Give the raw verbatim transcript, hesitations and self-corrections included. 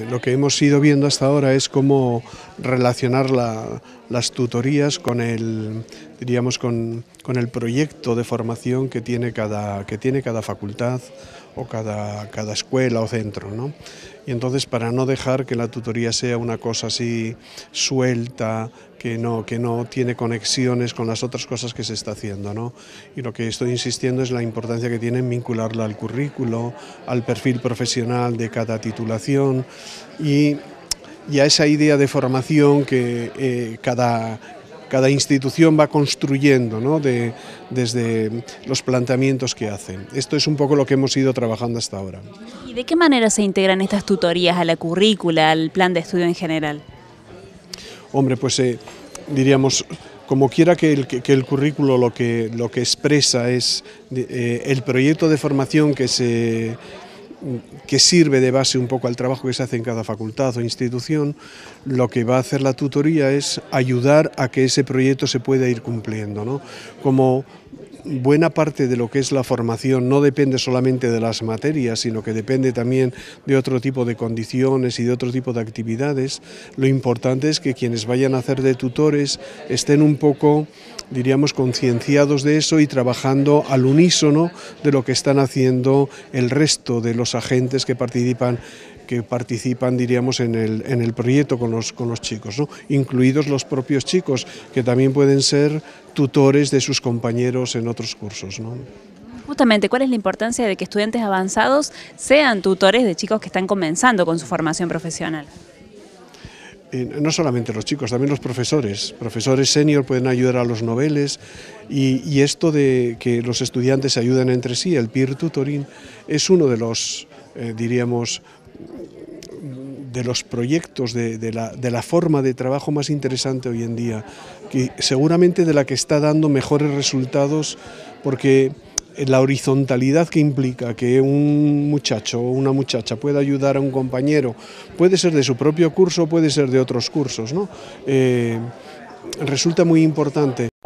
lo que hemos ido viendo hasta ahora es cómo relacionar la, las tutorías con el, diríamos, con, con el proyecto de formación que tiene cada, que tiene cada facultad o cada, cada escuela o centro, ¿no? Y entonces, para no dejar que la tutoría sea una cosa así suelta, que no, que no tiene conexiones con las otras cosas que se está haciendo, ¿no? Y lo que estoy insistiendo es la importancia que tiene en vincularla al currículo, al perfil profesional de cada titulación y, y a esa idea de formación que eh, cada, cada institución va construyendo, ¿no? de, desde los planteamientos que hacen. Esto es un poco lo que hemos ido trabajando hasta ahora. ¿Y de qué manera se integran estas tutorías a la currícula, al plan de estudio en general? Hombre, pues eh, diríamos, como quiera que el, que, que el currículo lo que, lo que expresa es eh, el proyecto de formación que, se, que sirve de base un poco al trabajo que se hace en cada facultad o institución, lo que va a hacer la tutoría es ayudar a que ese proyecto se pueda ir cumpliendo, ¿no? Como buena parte de lo que es la formación no depende solamente de las materias, sino que depende también de otro tipo de condiciones y de otro tipo de actividades. Lo importante es que quienes vayan a hacer de tutores estén un poco, diríamos, concienciados de eso y trabajando al unísono de lo que están haciendo el resto de los agentes que participan que participan, diríamos, en el, en el proyecto con los, con los chicos, ¿no? Incluidos los propios chicos, que también pueden ser tutores de sus compañeros en otros cursos, ¿no? Justamente, ¿cuál es la importancia de que estudiantes avanzados sean tutores de chicos que están comenzando con su formación profesional? Eh, no solamente los chicos, también los profesores. Profesores senior pueden ayudar a los noveles y, y esto de que los estudiantes se ayuden entre sí, el peer tutoring, es uno de los, eh, diríamos, de los proyectos, de, de, la, de la forma de trabajo más interesante hoy en día, que seguramente de la que está dando mejores resultados, porque la horizontalidad que implica que un muchacho o una muchacha pueda ayudar a un compañero, puede ser de su propio curso, puede ser de otros cursos, ¿no? Eh, resulta muy importante.